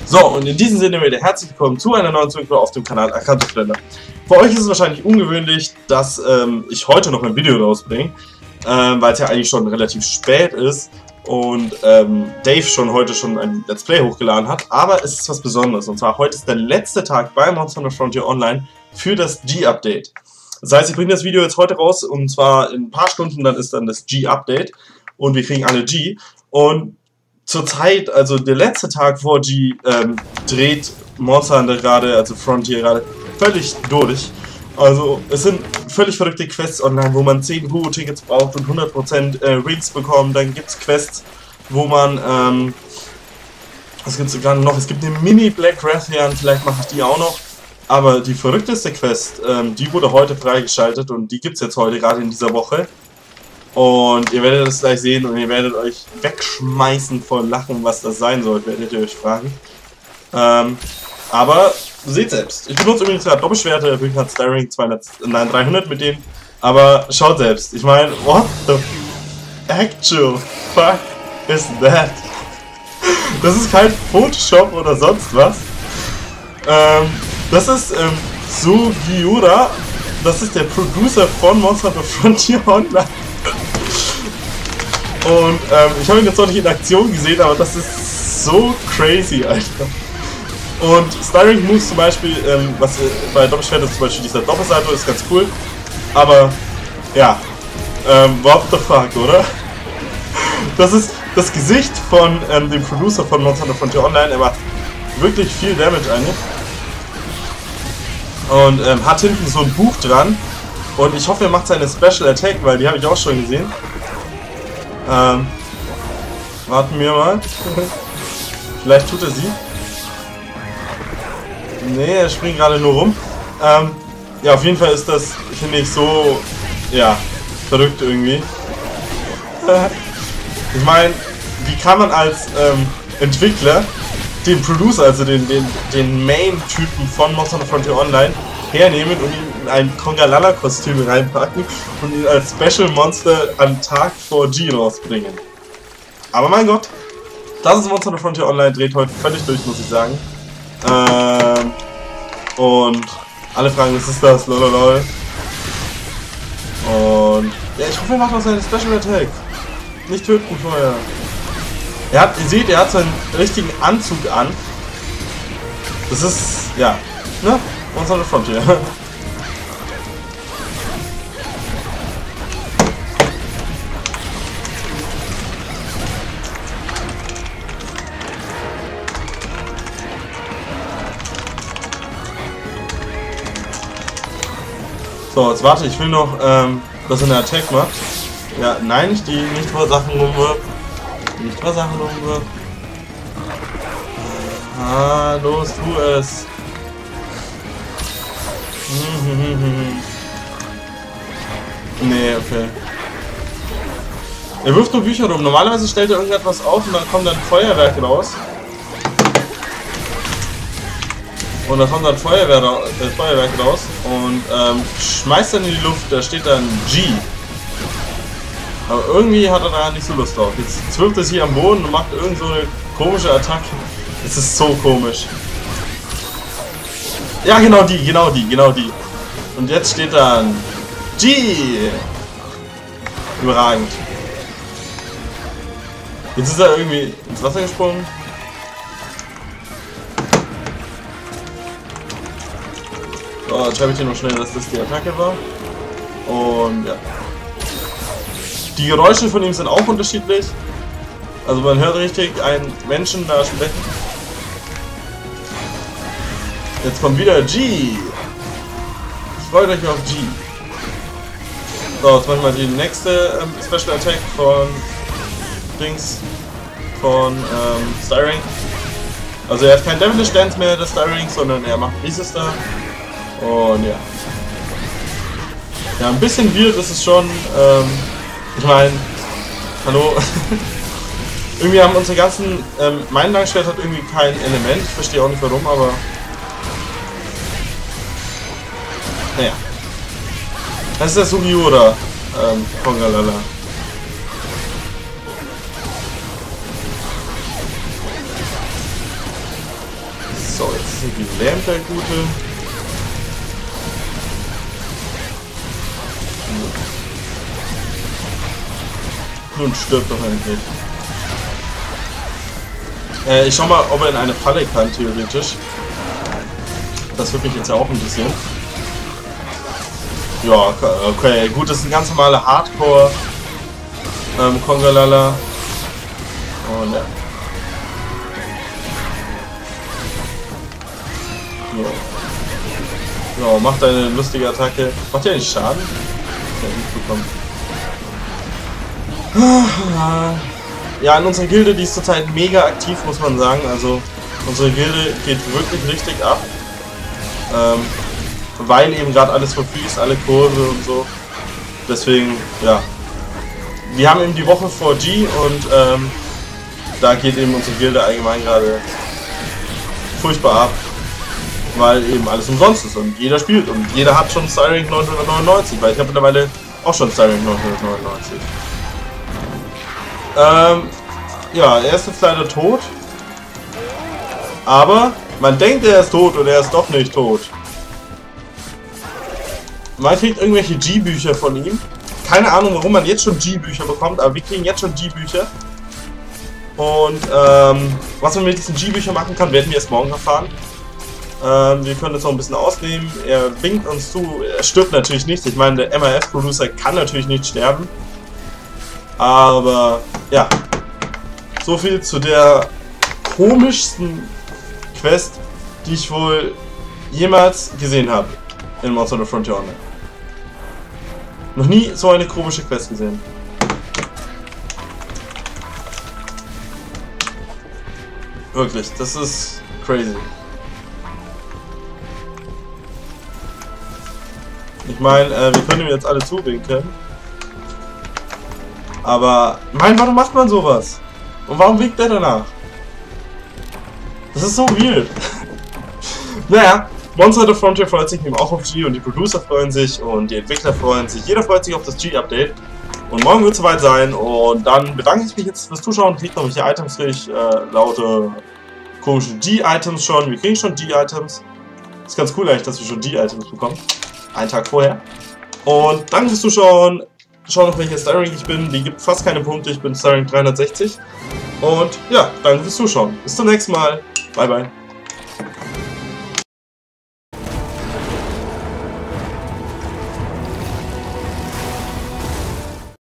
So, und in diesem Sinne wieder herzlich willkommen zu einer neuen Folge auf dem Kanal Akanto-Splendor. Für euch ist es wahrscheinlich ungewöhnlich, dass ich heute noch ein Video rausbringe, weil es ja eigentlich schon relativ spät ist und Dave heute schon ein Let's Play hochgeladen hat. Aber es ist was Besonderes, und zwar heute ist der letzte Tag bei Monster Hunter Frontier Online für das G-Update. Das heißt, ich bringe das Video jetzt heute raus, und zwar in ein paar Stunden, dann ist dann das G-Update und wir kriegen alle G. Und zurzeit, also der letzte Tag vor G, dreht Monster Hunter gerade, also Frontier gerade, völlig durch. Also es sind völlig verrückte Quests online, wo man 10 Hugo-Tickets braucht und 100% Rings bekommt. Dann gibt es Quests, wo man, was gibt es gerade noch? Es gibt eine Mini-Black Rathian, vielleicht mache ich die auch noch. Aber die verrückteste Quest, die wurde heute freigeschaltet und die gibt es jetzt heute, gerade in dieser Woche. Und ihr werdet das gleich sehen und ihr werdet euch wegschmeißen vor Lachen, was das sein soll, werdet ihr euch fragen. Aber seht selbst. Ich benutze übrigens gerade Doppelschwerte, ich habe Starring 300 mit denen. Aber schaut selbst. Ich meine, what the actual fuck is that? Das ist kein Photoshop oder sonst was. Das ist Sugiura. Das ist der Producer von Monster Hunter Frontier Online. Und ich habe ihn jetzt noch nicht in Aktion gesehen, aber das ist so crazy, Alter. Und Styring Moves zum Beispiel, was bei Doppelschwert ist, zum Beispiel dieser Doppelsalto, ist ganz cool. Aber, ja, what the fuck, oder? Das ist das Gesicht von dem Producer von Monster Hunter Frontier Online. Er macht wirklich viel Damage eigentlich. Und hat hinten so ein Buch dran. Und ich hoffe, er macht seine Special Attack, weil die habe ich auch schon gesehen. Warten wir mal. Vielleicht tut er sie. Nee, er springt gerade nur rum. Ja, auf jeden Fall ist das, finde ich, so, ja, verrückt irgendwie. Ich meine, wie kann man als Entwickler den Producer, also den Main-Typen von Monster Hunter Frontier Online hernehmen und ihn in ein Kongalala-Kostüm reinpacken und ihn als Special Monster am Tag vor G rausbringen. Aber mein Gott, das ist Monster Hunter Frontier Online, dreht heute völlig durch, muss ich sagen. Und alle fragen, was ist das? Lololol. Und ja, ich hoffe, er macht auch seine Special Attack. Nicht töten vorher. Ihr seht, er hat seinen richtigen Anzug an. Das ist, ja, ne? Monster Hunter Frontier. So, jetzt warte, ich will noch, dass er eine Attack macht. Ja, nein, nicht die, nicht vor Sachen rumwirft. Nicht vor Sachen rumwirft. Ah, los, tu es. Nee, okay. Er wirft nur Bücher rum. Normalerweise stellt er irgendetwas auf und dann kommt dann Feuerwerk raus. Und da kommt dann Feuerwerk raus und schmeißt dann in die Luft, da steht dann G. Aber irgendwie hat er da nicht so Lust drauf. Jetzt wirft er sich am Boden und macht irgend so eine komische Attacke. Es ist so komisch. Ja, genau die. Und jetzt steht dann G. Überragend. Jetzt ist er irgendwie ins Wasser gesprungen. So, jetzt schreibe ich dir noch schnell, dass das die Attacke war. Und ja. Die Geräusche von ihm sind auch unterschiedlich. Also man hört richtig einen Menschen da sprechen. Jetzt kommt wieder G. Freut euch auf G. So, jetzt machen wir die nächste Special Attack von Dings. Von Styring. Also er hat kein Devilish Dance mehr, der Styring, sondern er macht dieses da. Und ja. Ja, ein bisschen weird ist es schon. Ich meine, hallo. Irgendwie haben unsere ganzen. Mein Langschwert hat irgendwie kein Element. Ich verstehe auch nicht warum, aber. Naja. Das ist der Sugiura. Kongalala. So, jetzt ist irgendwie gelähmt der Gute. Nun stirbt doch endlich. Ich schau mal, ob er in eine Falle kann, theoretisch. Das würde mich jetzt ja auch interessieren. Ja, okay, gut, das ist ein ganz normaler Hardcore Kongalala. Und ja. So, macht eine lustige Attacke. Macht ja nicht Schaden? Ja, nicht bekommen. Ja, in unserer Gilde, die ist zurzeit mega aktiv, muss man sagen. Also, unsere Gilde geht wirklich richtig ab. Weil eben gerade alles for free ist, alle Kurse und so. Deswegen, ja. Wir haben eben die Woche 4G und da geht eben unsere Gilde allgemein gerade furchtbar ab. Weil eben alles umsonst ist und jeder spielt und jeder hat schon Starrank 999, weil ich habe mittlerweile auch schon Starrank 999. Ja, er ist jetzt leider tot. Aber man denkt, er ist tot und er ist doch nicht tot. Man kriegt irgendwelche G-Bücher von ihm. Keine Ahnung, warum man jetzt schon G-Bücher bekommt, aber wir kriegen jetzt schon G-Bücher. Und was man mit diesen G-Büchern machen kann, werden wir erst morgen erfahren. Wir können das noch ein bisschen ausnehmen. Er winkt uns zu. Er stirbt natürlich nicht. Ich meine, der MRF-Producer kann natürlich nicht sterben. Aber ja, so viel zu der komischsten Quest, die ich wohl jemals gesehen habe in Monster Hunter Frontier Online. Noch nie so eine komische Quest gesehen. Wirklich, das ist crazy. Ich meine, wir können ihm jetzt alle zuwinken. Aber, warum macht man sowas? Und warum winkt der danach? Das ist so weird. Naja, Monster Hunter Frontier freut sich eben auch auf G und die Producer freuen sich und die Entwickler freuen sich. Jeder freut sich auf das G-Update. Und morgen wird es soweit sein und dann bedanke ich mich jetzt fürs Zuschauen. Kriegt noch welche Items, kriege ich laute komische G-Items schon. Wir kriegen schon G-Items. Ist ganz cool eigentlich, dass wir schon G-Items bekommen. Einen Tag vorher. Und danke fürs Zuschauen. Schau noch, welcher Starrank ich bin. Die gibt fast keine Punkte. Ich bin Starrank 360. Und ja, danke fürs Zuschauen. Bis zum nächsten Mal. Bye, bye.